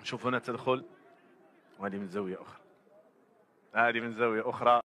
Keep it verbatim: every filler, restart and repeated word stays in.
شوف هنا تدخل، وهذه من زاوية أخرى، هذه من زاوية أخرى.